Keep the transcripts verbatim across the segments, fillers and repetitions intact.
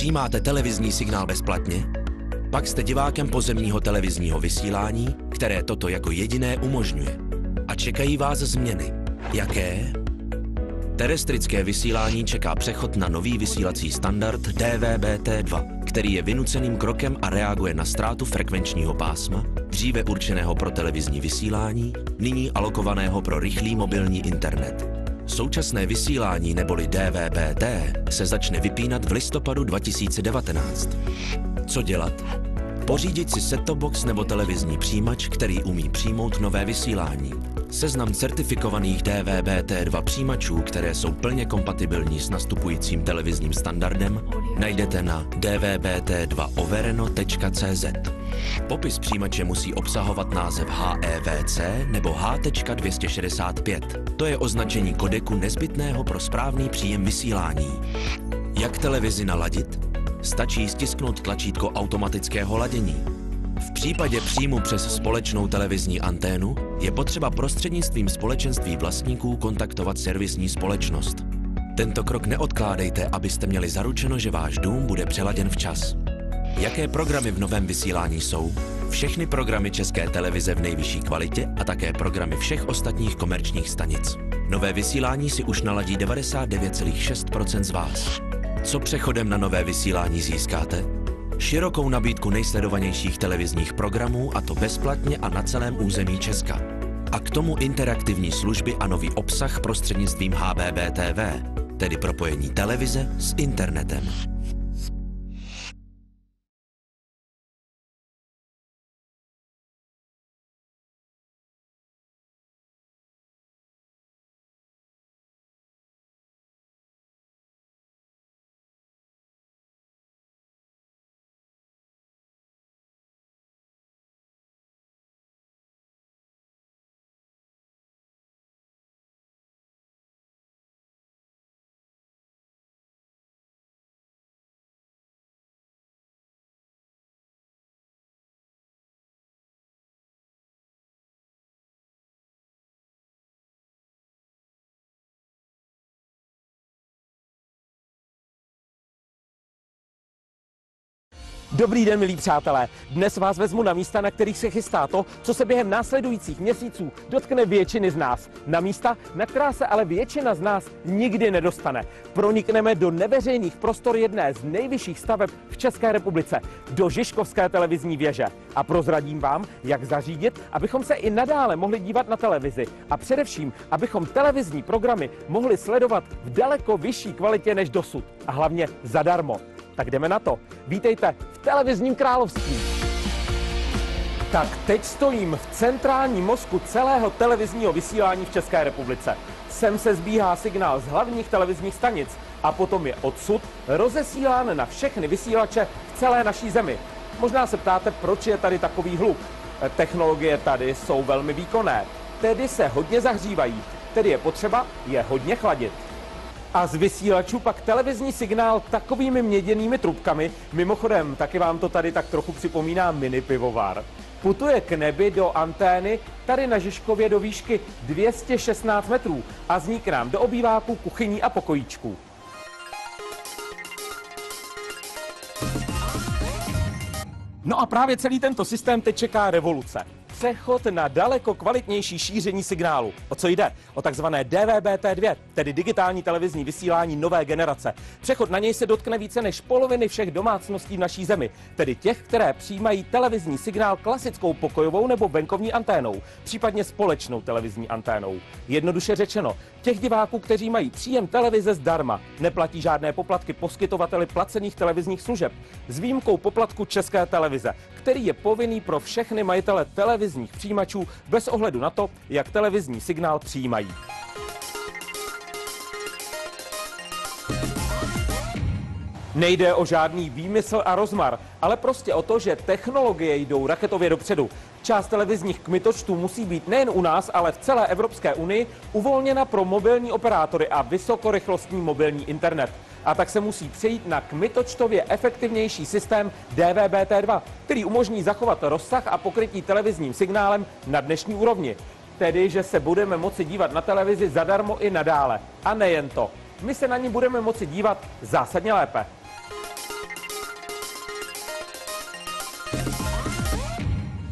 Přijímáte televizní signál bezplatně? Pak jste divákem pozemního televizního vysílání, které toto jako jediné umožňuje. A čekají vás změny. Jaké? Terestrické vysílání čeká přechod na nový vysílací standard D V B T dva, který je vynuceným krokem a reaguje na ztrátu frekvenčního pásma, dříve určeného pro televizní vysílání, nyní alokovaného pro rychlý mobilní internet. Současné vysílání neboli D V B T se začne vypínat v listopadu dva tisíce devatenáct. Co dělat? Pořídit si set-top box nebo televizní přijímač, který umí přijmout nové vysílání. Seznam certifikovaných D V B T dva přijímačů, které jsou plně kompatibilní s nastupujícím televizním standardem, najdete na d v b t dva overeno tečka c z. Popis přijímače musí obsahovat název H E V C nebo H dvě stě šedesát pět. To je označení kodeku nezbytného pro správný příjem vysílání. Jak televizi naladit? Stačí stisknout tlačítko automatického ladění. V případě příjmu přes společnou televizní anténu je potřeba prostřednictvím společenství vlastníků kontaktovat servisní společnost. Tento krok neodkládejte, abyste měli zaručeno, že váš dům bude přeladěn včas. Jaké programy v novém vysílání jsou? Všechny programy České televize v nejvyšší kvalitě a také programy všech ostatních komerčních stanic. Nové vysílání si už naladí devadesát devět celá šest procenta z vás. Co přechodem na nové vysílání získáte? Širokou nabídku nejsledovanějších televizních programů, a to bezplatně a na celém území Česka. A k tomu interaktivní služby a nový obsah prostřednictvím H B B T V, tedy propojení televize s internetem. Dobrý den, milí přátelé. Dnes vás vezmu na místa, na kterých se chystá to, co se během následujících měsíců dotkne většiny z nás. Na místa, na která se ale většina z nás nikdy nedostane. Pronikneme do neveřejných prostor jedné z nejvyšších staveb v České republice, do Žižkovské televizní věže. A prozradím vám, jak zařídit, abychom se i nadále mohli dívat na televizi. A především, abychom televizní programy mohli sledovat v daleko vyšší kvalitě než dosud. A hlavně zadarmo. Tak jdeme na to. Vítejte v televizním království. Tak teď stojím v centrálním mozku celého televizního vysílání v České republice. Sem se sbíhá signál z hlavních televizních stanic a potom je odsud rozesílán na všechny vysílače v celé naší zemi. Možná se ptáte, proč je tady takový hluk. Technologie tady jsou velmi výkonné, tedy se hodně zahřívají, tedy je potřeba je hodně chladit. A z vysílačů pak televizní signál takovými měděnými trubkami, mimochodem taky vám to tady tak trochu připomíná mini pivovar, putuje k nebi do antény tady na Žižkově do výšky dvě stě šestnáct metrů a zní k nám do obýváků, kuchyní a pokojíčků. No a právě celý tento systém teď čeká revoluce. Přechod na daleko kvalitnější šíření signálu. O co jde? O takzvané D V B T dva, tedy digitální televizní vysílání nové generace. Přechod na něj se dotkne více než poloviny všech domácností v naší zemi, tedy těch, které přijímají televizní signál klasickou pokojovou nebo venkovní anténou, případně společnou televizní anténou. Jednoduše řečeno, těch diváků, kteří mají příjem televize zdarma, neplatí žádné poplatky poskytovateli placených televizních služeb, s výjimkou poplatku České televize, který je povinný pro všechny majitele televizních přijímačů bez ohledu na to, jak televizní signál přijímají. Nejde o žádný výmysl a rozmar, ale prostě o to, že technologie jdou raketově dopředu. Část televizních kmitočtů musí být nejen u nás, ale v celé Evropské unii uvolněna pro mobilní operátory a vysokorychlostní mobilní internet. A tak se musí přejít na kmitočtově efektivnější systém D V B T dva, který umožní zachovat rozsah a pokrytí televizním signálem na dnešní úrovni. Tedy, že se budeme moci dívat na televizi zadarmo i nadále. A nejen to. My se na ní budeme moci dívat zásadně lépe.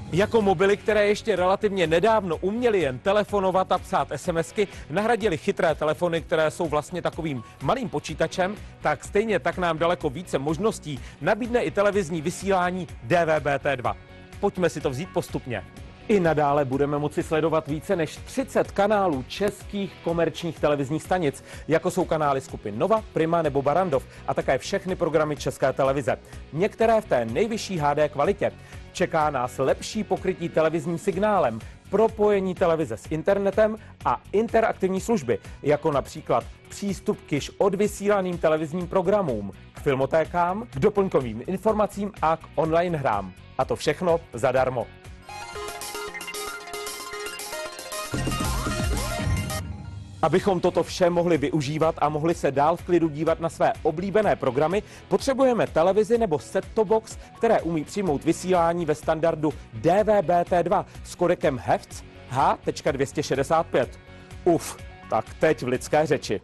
Jako mobily, které ještě relativně nedávno uměly jen telefonovat a psát SMSky, nahradili chytré telefony, které jsou vlastně takovým malým počítačem, tak stejně tak nám daleko více možností nabídne i televizní vysílání D V B T dva. Pojďme si to vzít postupně. I nadále budeme moci sledovat více než třicet kanálů českých komerčních televizních stanic, jako jsou kanály skupin Nova, Prima nebo Barrandov a také všechny programy České televize. Některé v té nejvyšší H D kvalitě. Čeká nás lepší pokrytí televizním signálem, propojení televize s internetem a interaktivní služby, jako například přístup k již odvysílaným televizním programům, k filmotékám, k doplňkovým informacím a k online hrám. A to všechno zadarmo. Abychom toto vše mohli využívat a mohli se dál v klidu dívat na své oblíbené programy, potřebujeme televizi nebo set-top box, které umí přijmout vysílání ve standardu D V B T dva s kodekem H E V C H dvě stě šedesát pět. Uf, tak teď v lidské řeči.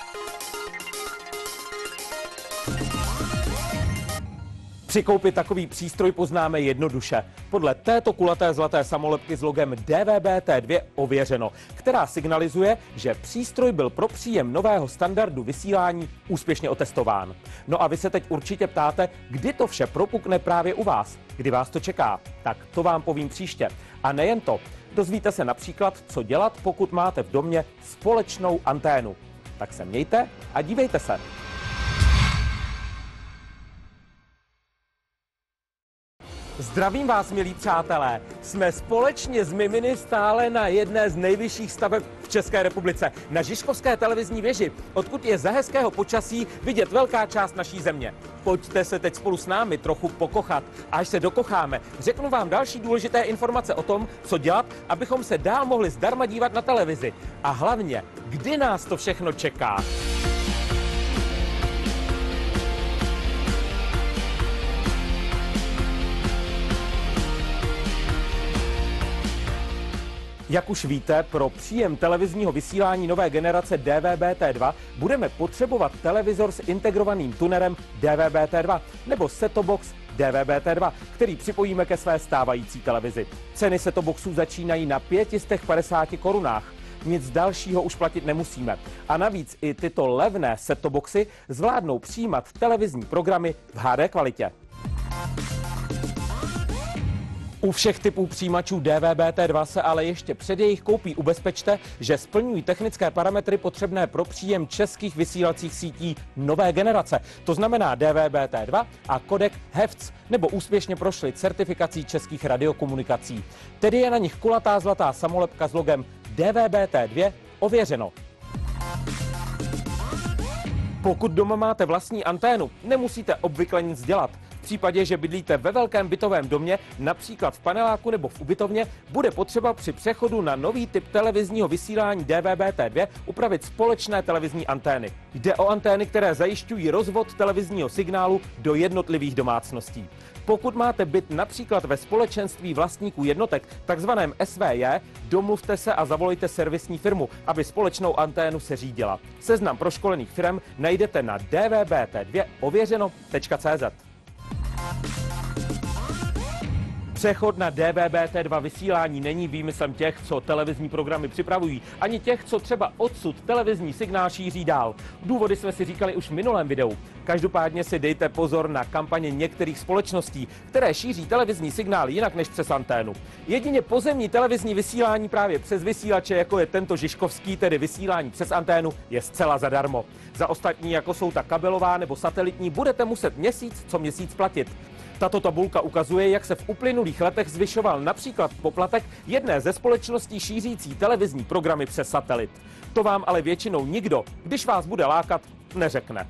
Při koupi takový přístroj poznáme jednoduše. Podle této kulaté zlaté samolepky s logem D V B T dva ověřeno, která signalizuje, že přístroj byl pro příjem nového standardu vysílání úspěšně otestován. No a vy se teď určitě ptáte, kdy to vše propukne právě u vás, kdy vás to čeká. Tak to vám povím příště. A nejen to, dozvíte se například, co dělat, pokud máte v domě společnou anténu. Tak se mějte a dívejte se. Zdravím vás, milí přátelé. Jsme společně s Miminy stále na jedné z nejvyšších staveb v České republice, na Žižkovské televizní věži, odkud je za hezkého počasí vidět velká část naší země. Pojďte se teď spolu s námi trochu pokochat. A až se dokocháme, řeknu vám další důležité informace o tom, co dělat, abychom se dál mohli zdarma dívat na televizi. A hlavně, kdy nás to všechno čeká. Jak už víte, pro příjem televizního vysílání nové generace D V B T dva budeme potřebovat televizor s integrovaným tunerem D V B T dva nebo set-top box D V B T dva, který připojíme ke své stávající televizi. Ceny set-top boxů začínají na pět set padesát korunách. Nic dalšího už platit nemusíme. A navíc i tyto levné set-top boxy zvládnou přijímat televizní programy v H D kvalitě. U všech typů přijímačů D V B T dva se ale ještě před jejich koupí ubezpečte, že splňují technické parametry potřebné pro příjem českých vysílacích sítí nové generace. To znamená D V B T dva a kodek H E V C, nebo úspěšně prošli certifikací českých radiokomunikací. Tedy je na nich kulatá zlatá samolepka s logem D V B T dva ověřeno. Pokud doma máte vlastní anténu, nemusíte obvykle nic dělat. V případě, že bydlíte ve velkém bytovém domě, například v paneláku nebo v ubytovně, bude potřeba při přechodu na nový typ televizního vysílání D V B T dva upravit společné televizní antény. Jde o antény, které zajišťují rozvod televizního signálu do jednotlivých domácností. Pokud máte byt například ve společenství vlastníků jednotek, takzvaném S V J, domluvte se a zavolejte servisní firmu, aby společnou anténu se řídila. Seznam proškolených firm najdete na d v b t dva ověřeno tečka c z. Přechod na D V B T dva vysílání není výmyslem těch, co televizní programy připravují, ani těch, co třeba odsud televizní signál šíří dál. Důvody jsme si říkali už v minulém videu. Každopádně si dejte pozor na kampaně některých společností, které šíří televizní signál jinak než přes anténu. Jedině pozemní televizní vysílání právě přes vysílače, jako je tento žižkovský, tedy vysílání přes anténu, je zcela zadarmo. Za ostatní, jako jsou ta kabelová nebo satelitní, budete muset měsíc co měsíc platit. Tato tabulka ukazuje, jak se v uplynulých letech zvyšoval například poplatek jedné ze společností šířící televizní programy přes satelit. To vám ale většinou nikdo, když vás bude lákat, neřekne.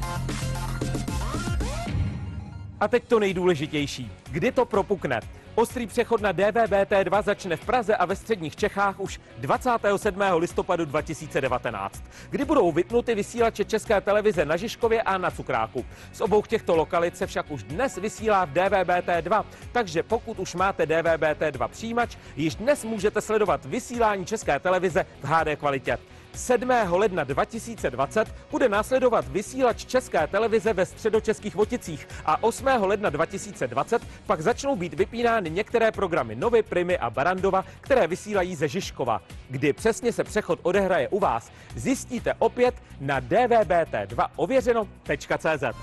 A teď to nejdůležitější. Kdy to propukne? Ostrý přechod na D V B T dva začne v Praze a ve středních Čechách už dvacátého sedmého listopadu dva tisíce devatenáct, kdy budou vypnuty vysílače České televize na Žižkově a na Cukráku. Z obou těchto lokalit se však už dnes vysílá v D V B T dva, takže pokud už máte D V B T dva přijímač, již dnes můžete sledovat vysílání České televize v H D kvalitě. sedmého ledna dva tisíce dvacet bude následovat vysílač České televize ve Středočeských Voticích a osmého ledna dva tisíce dvacet pak začnou být vypínány některé programy Novy, Primy a Barandova, které vysílají ze Žižkova. Kdy přesně se přechod odehraje u vás, zjistíte opět na d v b t dva ověřeno tečka c z.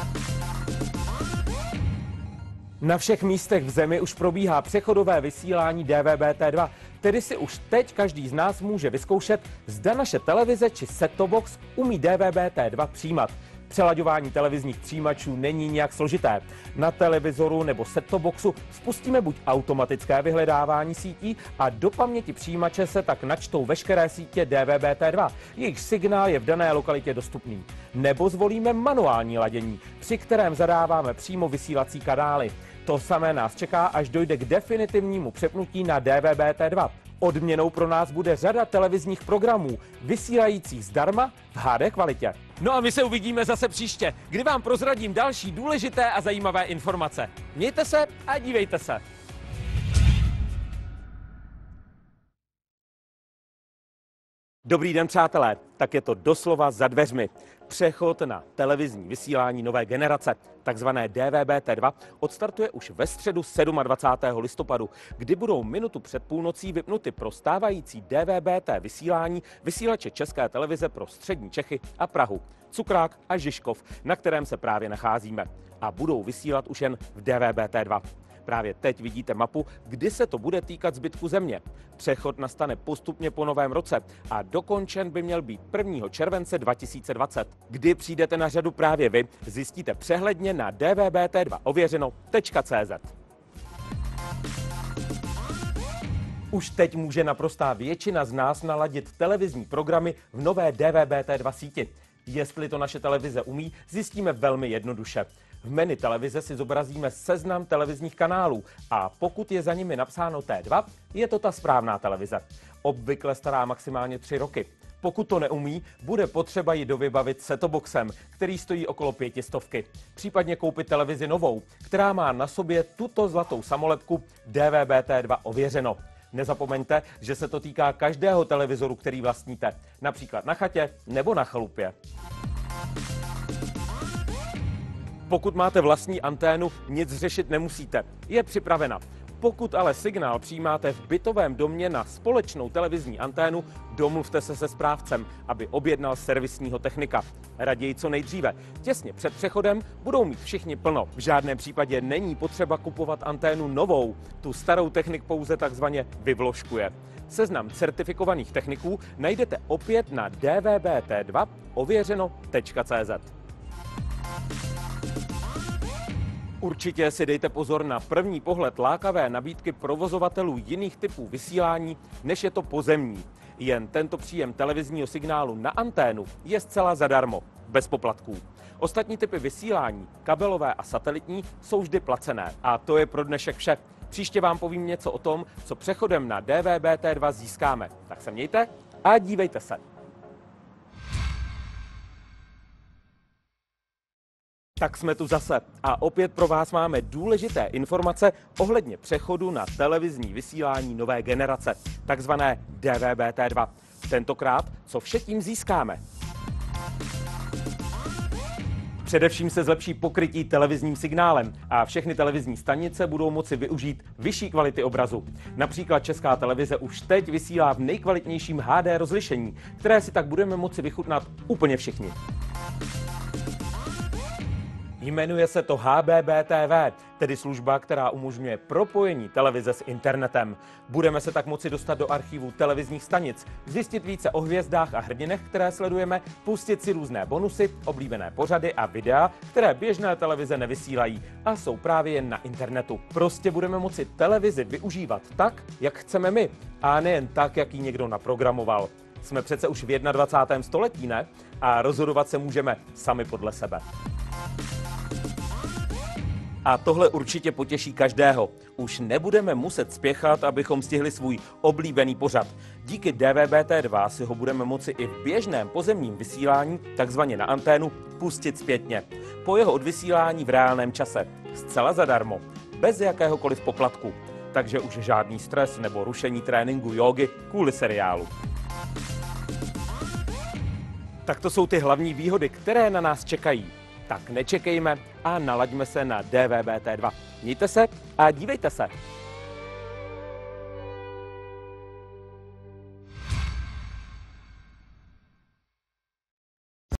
Na všech místech v zemi už probíhá přechodové vysílání D V B T dva, tedy si už teď každý z nás může vyzkoušet, zda naše televize či set-top box umí D V B T dva přijímat. Přelaďování televizních přijímačů není nějak složité. Na televizoru nebo set-top boxu spustíme buď automatické vyhledávání sítí a do paměti přijímače se tak načtou veškeré sítě D V B T dva, jejich signál je v dané lokalitě dostupný. Nebo zvolíme manuální ladění, při kterém zadáváme přímo vysílací kanály. To samé nás čeká, až dojde k definitivnímu přepnutí na D V B T dva. Odměnou pro nás bude řada televizních programů, vysílajících zdarma v H D kvalitě. No a my se uvidíme zase příště, kdy vám prozradím další důležité a zajímavé informace. Mějte se a dívejte se. Dobrý den, přátelé, tak je to doslova za dveřmi. Přechod na televizní vysílání nové generace, takzvané D V B T dva, odstartuje už ve středu dvacátého sedmého listopadu, kdy budou minutu před půlnocí vypnuty pro stávající D V B T vysílání vysílače České televize pro střední Čechy a Prahu, Cukrák a Žižkov, na kterém se právě nacházíme. A budou vysílat už jen v D V B T dva. Právě teď vidíte mapu, kdy se to bude týkat zbytku země. Přechod nastane postupně po novém roce a dokončen by měl být prvního července dva tisíce dvacet. Kdy přijdete na řadu právě vy, zjistíte přehledně na d v b t dva ověřeno tečka c z. Už teď může naprostá většina z nás naladit televizní programy v nové D V B T dva síti. Jestli to naše televize umí, zjistíme velmi jednoduše. V menu televize si zobrazíme seznam televizních kanálů a pokud je za nimi napsáno T dva, je to ta správná televize. Obvykle stará maximálně tři roky. Pokud to neumí, bude potřeba ji dovybavit set-top boxem, který stojí okolo pětistovky. Případně koupit televizi novou, která má na sobě tuto zlatou samolepku D V B T dva ověřeno. Nezapomeňte, že se to týká každého televizoru, který vlastníte, například na chatě nebo na chalupě. Pokud máte vlastní anténu, nic řešit nemusíte, je připravena. Pokud ale signál přijímáte v bytovém domě na společnou televizní anténu, domluvte se se správcem, aby objednal servisního technika. Raději co nejdříve. Těsně před přechodem budou mít všichni plno. V žádném případě není potřeba kupovat anténu novou. Tu starou technik pouze takzvaně vyvložkuje. Seznam certifikovaných techniků najdete opět na d v b t dva ověřeno tečka c z. Určitě si dejte pozor na první pohled lákavé nabídky provozovatelů jiných typů vysílání, než je to pozemní. Jen tento příjem televizního signálu na anténu je zcela zadarmo, bez poplatků. Ostatní typy vysílání, kabelové a satelitní, jsou vždy placené. A to je pro dnešek vše. Příště vám povím něco o tom, co přechodem na D V B T dva získáme. Tak se mějte a dívejte se. Tak jsme tu zase a opět pro vás máme důležité informace ohledně přechodu na televizní vysílání nové generace, takzvané D V B T dva. Tentokrát, co vše tím získáme? Především se zlepší pokrytí televizním signálem a všechny televizní stanice budou moci využít vyšší kvality obrazu. Například Česká televize už teď vysílá v nejkvalitnějším H D rozlišení, které si tak budeme moci vychutnat úplně všichni. Jmenuje se to H B B T V, tedy služba, která umožňuje propojení televize s internetem. Budeme se tak moci dostat do archivu televizních stanic, zjistit více o hvězdách a hrdinech, které sledujeme, pustit si různé bonusy, oblíbené pořady a videa, které běžné televize nevysílají a jsou právě jen na internetu. Prostě budeme moci televizi využívat tak, jak chceme my, a nejen tak, jak ji někdo naprogramoval. Jsme přece už v dvacátém prvním století, ne? A rozhodovat se můžeme sami podle sebe. A tohle určitě potěší každého. Už nebudeme muset spěchat, abychom stihli svůj oblíbený pořad. Díky D V B T dva si ho budeme moci i v běžném pozemním vysílání, takzvaně na anténu, pustit zpětně. Po jeho odvysílání v reálném čase. Zcela zadarmo. Bez jakéhokoliv poplatku. Takže už žádný stres nebo rušení tréninku jógy kvůli seriálu. Tak to jsou ty hlavní výhody, které na nás čekají. Tak nečekejme a nalaďme se na D V B T dva. Mějte se a dívejte se.